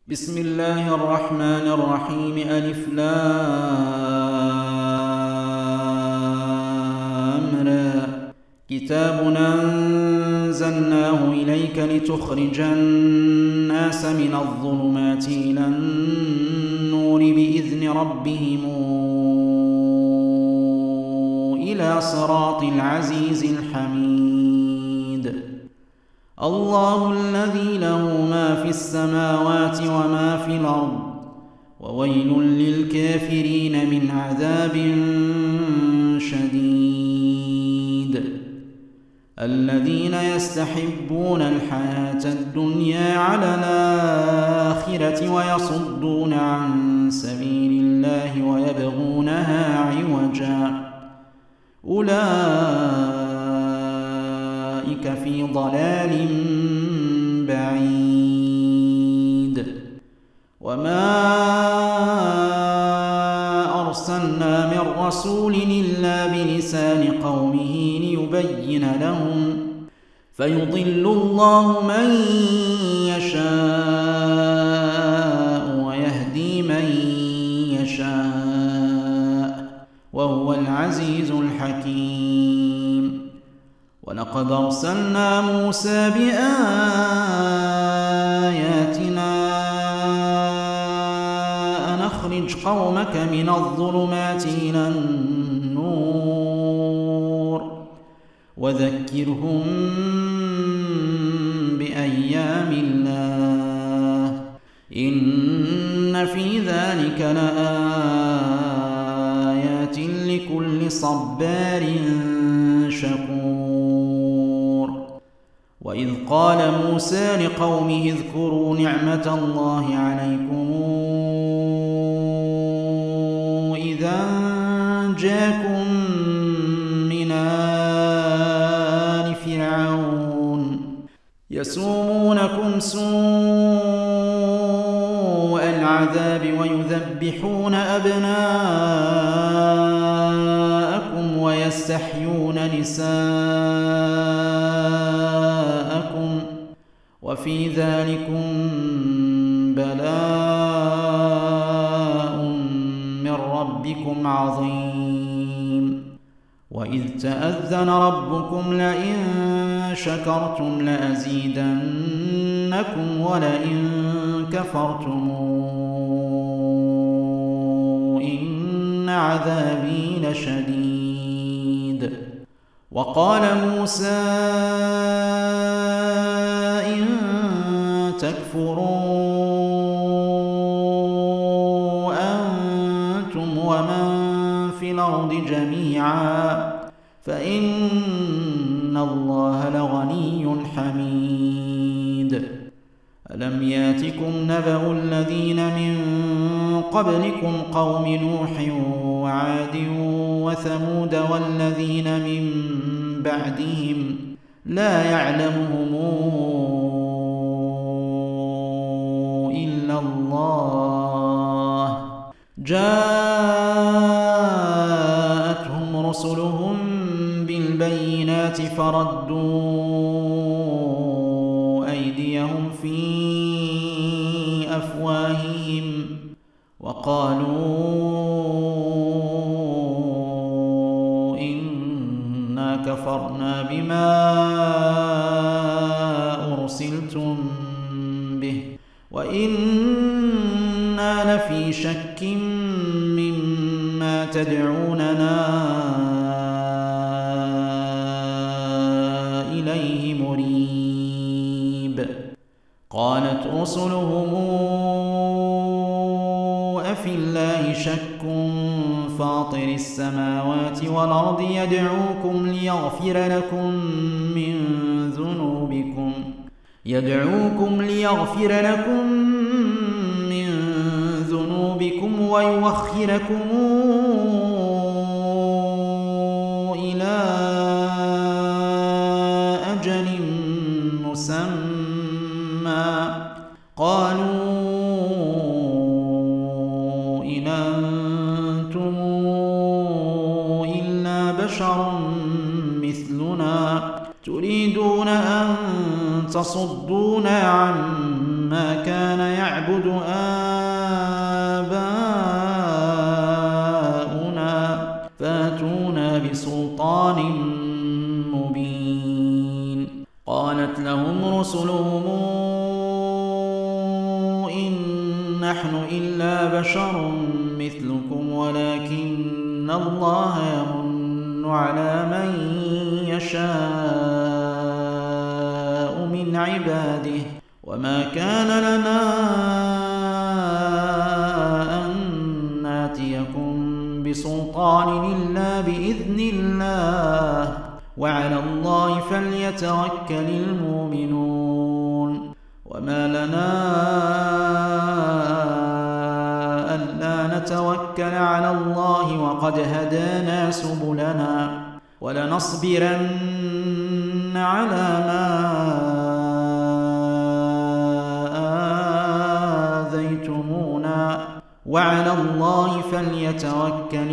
بسم الله الرحمن الرحيم. ألف لام را. كتاب أنزلناه إليك لتخرج الناس من الظلمات إلى النور بإذن ربهم إلى صراط العزيز الحميد. الله الذي له ما في السماوات وما في الأرض، وويل للكافرين من عذاب شديد. الذين يستحبون الحياة الدنيا على الآخرة ويصدون عن سبيل الله ويبغونها عوجا، أولئك في ضلال بعيد. وما أرسلنا من رسول إلا بلسان قومه ليبين لهم، فيضل الله من يشاء ويهدي من يشاء، وهو العزيز الحكيم. ولقد أرسلنا موسى بآياتنا أن أخرج قومك من الظلمات إلى النور وذكرهم بأيام الله، إن في ذلك لآيات لكل صبار شكور. وإذ قال موسى لقومه اذكروا نعمة الله عليكم إذا جاءكم من آل فرعون يسومونكم سوء العذاب ويذبحون أبناءكم ويستحيون نساءكم، وفي ذلكم بلاء من ربكم عظيم. وإذ تأذن ربكم لئن شكرتم لأزيدنكم ولئن كفرتم إن عذابي لشديد. وقال موسى إن تكفروا أنتم ومن في الأرض جميعا فإن الله لغني حميد. ألم ياتكم نبأ الذين من قبلكم قوم نوح وعاد وثمود والذين من بعدهم لا يعلمهم إلا الله، جاءتهم رسلهم بالبينات فردوا أيديهم في أفواههم وقالوا إنا كفرنا بما أرسلتم به وإنا لفي شك مما تدعوننا إليه مريب. قالت رسلهم أفي الله شك فاطر السماوات والأرض يدعوكم ليغفر لكم من ذنوبكم ويؤخركم إلى أجل مسمى. قالوا إن أنتم إلا بشر مثلنا تريدون أن تصدونا عما ما كان يعبد آباؤنا فاتونا بسلطان مبين. قالت لهم رسلهم إن نحن إلا بشر مثلكم ولكن الله يمن على من يشاء من عباده وما كان لنا أن ناتيكم بسلطان إلا بإذن الله وعلى الله فليتوكل المؤمنون. وما لنا ألا نتوكل على الله وقد هدانا سبلنا ولنصبرن على ما آذيتمونا وعلى الله فليتوكل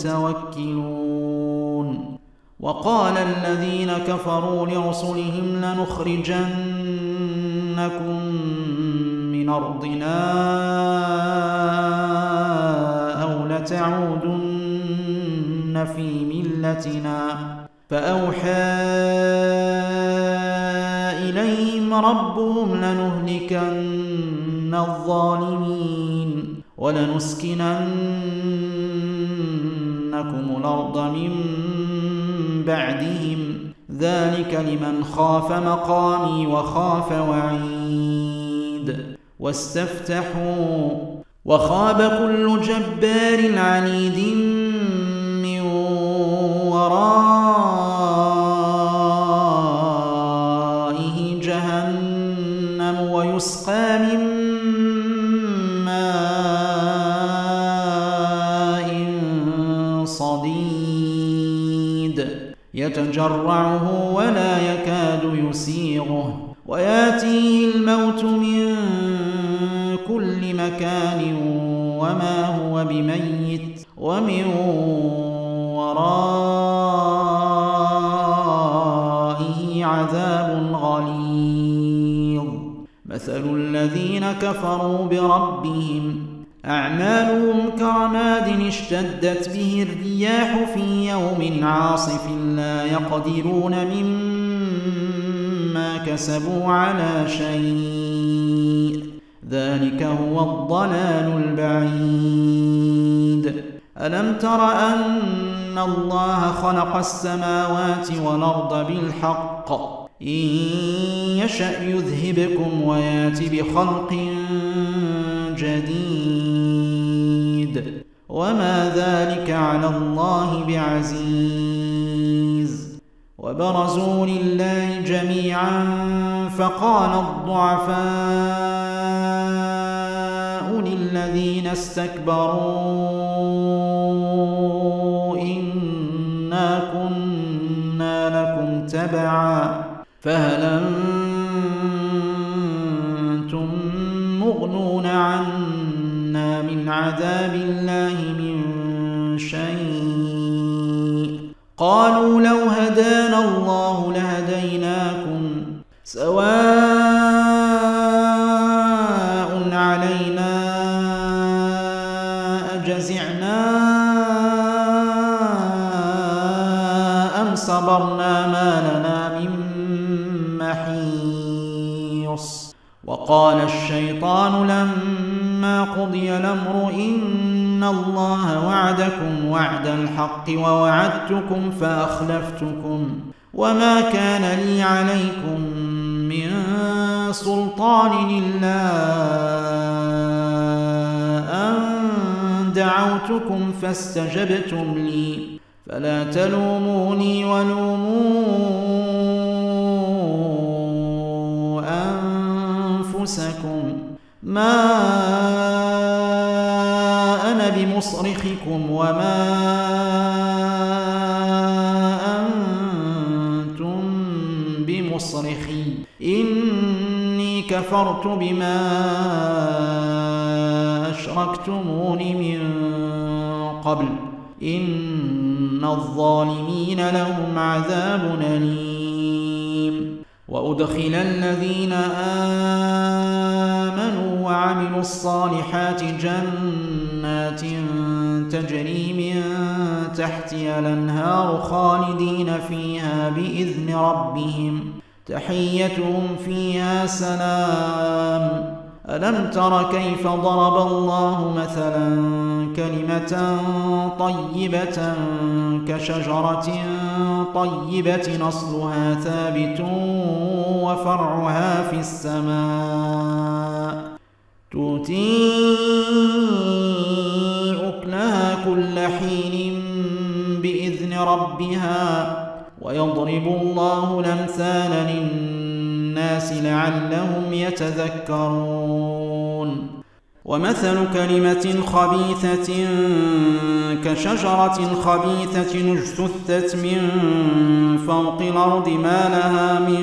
المتوكلون. وقال الذين كفروا لرسلهم لنخرجنكم من أرضنا أو لتعودن في ملتنا فأوحى إليهم ربهم لنهلكن الظالمين ولنسكننكم الأرض من بعدهم ذلك لمن خاف مقامي وخاف وعيد. واستفتحوا وخاب كل جبار عنيد من ورائه جهنم ويسقى من ماء صديد يتجرعه ولا يكاد يسيغه وياتيه الموت من كل مكان وما هو بميت ومن ورائه عذاب غليظ. مثل الذين كفروا بربهم أعمالهم كرماد اشتدت به الرياح في يوم عاصف لا يقدرون مما كسبوا على شيء ذلك هو الضلال البعيد. ألم تر أن الله خلق السماوات والأرض بالحق إن يشأ يذهبكم ويات بخلق جديد وما ذلك على الله بعزيز. وبرزوا لله جميعا فقال الضعفاء للذين استكبروا إنا كنا لكم تبعا فهل أنتم مغنون عنا من عذاب الله من شيء قالوا لو هدانا الله لهديناكم سواء علينا أجزعنا أم صبرنا ما لنا من محيص. وقال الشيطان لما قضي الأمر إن الله وعدكم وعد الحق ووعدتكم فأخلفتكم وما كان لي عليكم من سلطان إلا أن دعوتكم فاستجبتم لي فلا تلوموني ولوموا أنفسكم ما أنا بمصرخكم وما أنتم بمصرخي إني كفرت بما أشركتمون من قبل إن الظالمين لهم عذاب أليم. وأدخل الذين وعملوا الصالحات جنات تجري من تحتها الأنهار خالدين فيها بإذن ربهم تحيتهم فيها سلام. ألم تر كيف ضرب الله مثلا كلمة طيبة كشجرة طيبة أصلها ثابت وفرعها في السماء تؤتي أكلها كل حين بإذن ربها ويضرب الله الأمثال للناس لعلهم يتذكرون. ومثل كلمة خبيثة كشجرة خبيثة اجتثت من فوق الأرض ما لها من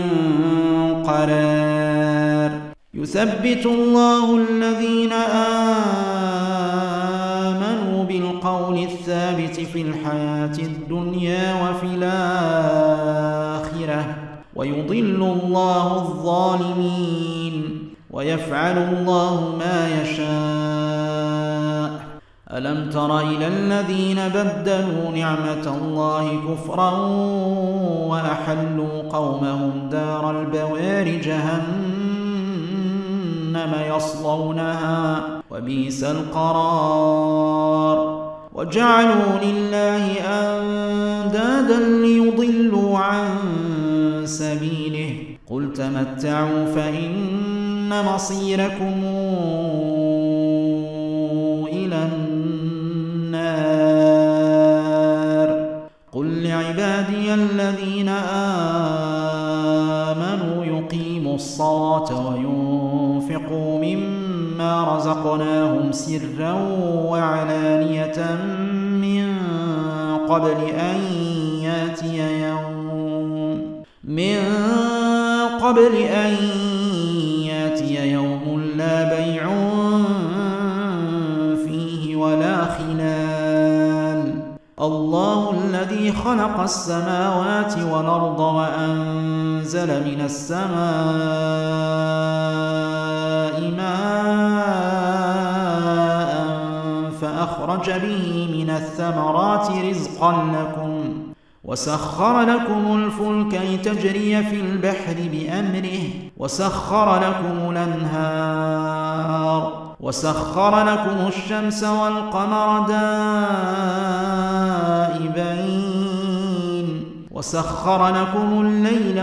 قرار يثبت الله الذين آمنوا بالقول الثابت في الحياة الدنيا وفي الآخرة ويضل الله الظالمين ويفعل الله ما يشاء. ألم تر إلى الذين بدلوا نعمة الله كفرا وأحلوا قومهم دار البوار جهنم يصلونها وبئس القرار وجعلوا لله أندادا ليضلوا عن سبيله قل تمتعوا فإن مصيركم إلى النار. قل لعبادي الذين آمنوا يقيموا الصلاة وينفقوا مما رزقناهم سرا وعلانية من قبل أن ياتي يوم لا بيع فيه ولا خلال. الله الذي خلق السماوات والأرض وأنزل من السماء ماء فأخرج به من الثمرات رزقا لكم وسخر لكم الفلك لتجري في البحر بأمره وسخر لكم الأنهار وسخر لكم الشمس والقمر دائبين وسخر لكم الليل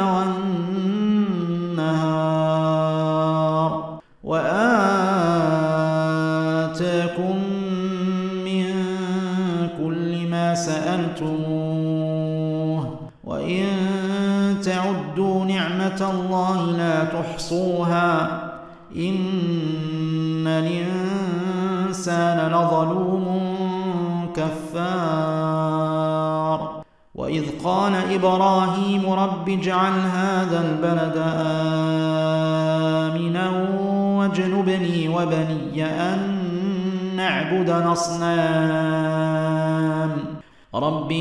والنهار وآتاكم من كل ما سألتموه وإن تعدوا نعمة الله لا تحصوها إن الإنسان لظلوم كفار. وإذ قال إبراهيم رب اجعل هذا البلد آمنا واجنبني وبني أن نعبد الأصنام رب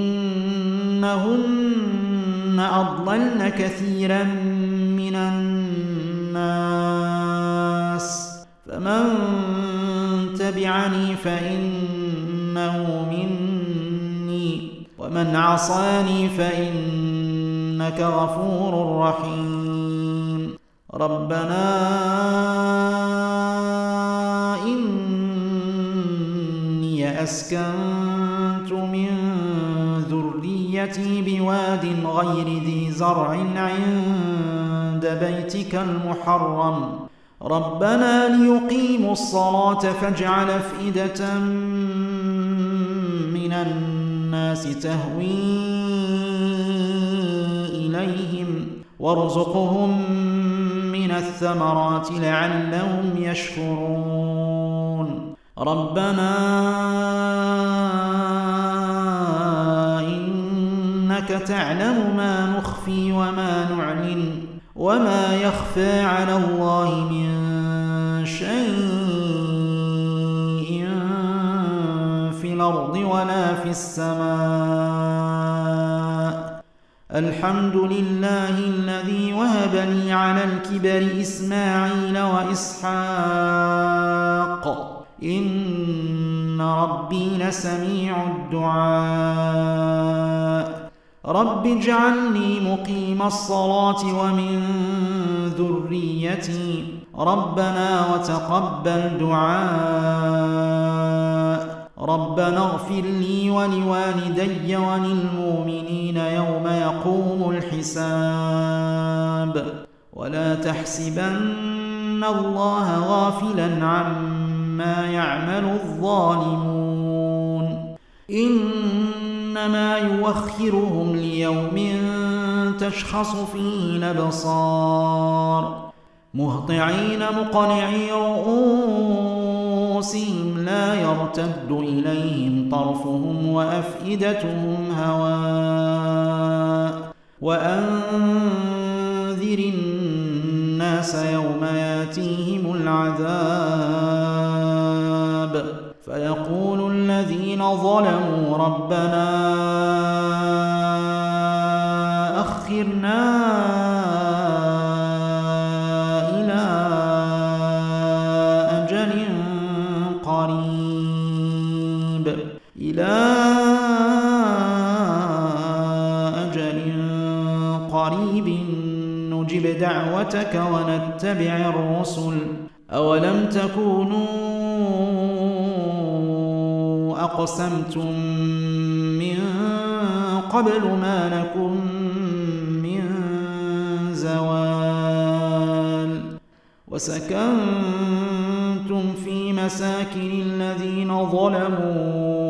إنهن أضللن كثيرا من الناس فمن تبعني فإنه مني ومن عصاني فإنك غفور رحيم. ربنا إني أسكنت من ذريتي بواد غير ذي زرع عند بيتك المحرم ربنا ليقيموا الصلاة فاجعل أفئدة من الناس تهوي إليهم وارزقهم من الثمرات لعلهم يشكرون. ربنا إنك تعلم ما نخفي وما نعلن وما يخفى على الله من شيء في الأرض ولا في السماء. الحمد لله الذي وهب لي على الكبر إسماعيل وإسحاق إن ربي لسميع الدعاء رب اجعلني مقيم الصلاة ومن ذريتي ربنا وتقبل دعاء ربنا اغفر لي ولوالدي وللمؤمنين يوم يقوم الحساب ولا تحسبن الله غافلا عما يعمل الظالمون إنما يوخرهم ليوم تشخص فيه الأبصار مهطعين مقنعي رؤوسهم لا يرتد إليهم طرفهم وأفئدتهم هواء وأنذر الناس يوم ياتيهم العذاب فيقول الذين ظلموا ربنا أخرنا إلى أجل قريب نجب دعوتك ونتبع الرسل أولم تكونوا أقسمتم من قبل ما لكم من زوال وسكنتم في مساكن الذين ظلموا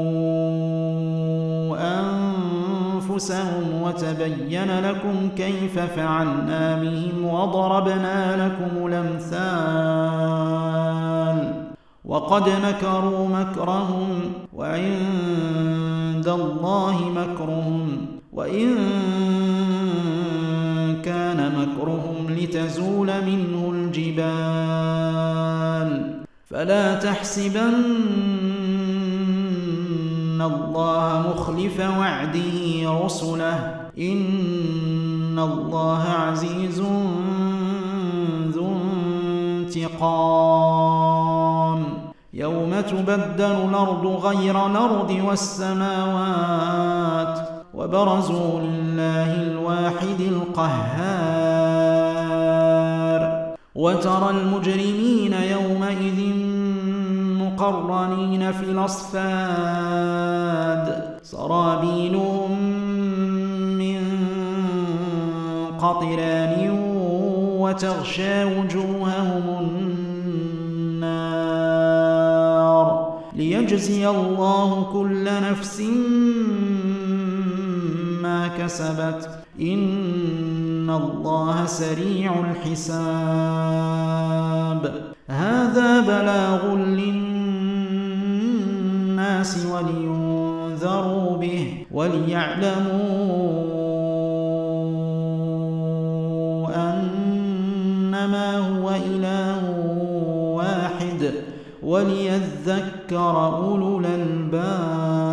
أنفسهم وتبين لكم كيف فعلنا بهم وضربنا لكم الأمثال وقد مكروا مكرهم وعند الله مكرهم وإن كان مكرهم لتزول منه الجبال فلا تحسبن الله مخلف وعده رسله إن الله عزيز ذو انتقام يوم تبدل الأرض غير الأرض والسماوات وبرزوا لله الواحد القهار وترى المجرمين يومئذ مقرنين في الأصفاد سرابيلهم من قطران وتغشى وجوههم النار ليجزي الله كل نفس ما كسبت إن الله سريع الحساب هذا بلاغ للناس ولينذروا به وليعلموا أنما هو إله واحد وليذكر أولو الألباب